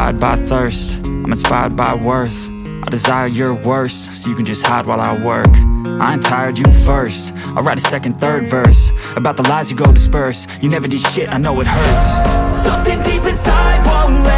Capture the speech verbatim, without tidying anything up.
inspired by thirst, I'm inspired by worth. I desire your worst, so you can just hide while I work. I ain't tired, you first. I'll write a second, third verse about the lies you go disperse. You never did shit, I know it hurts. Something deep inside won't let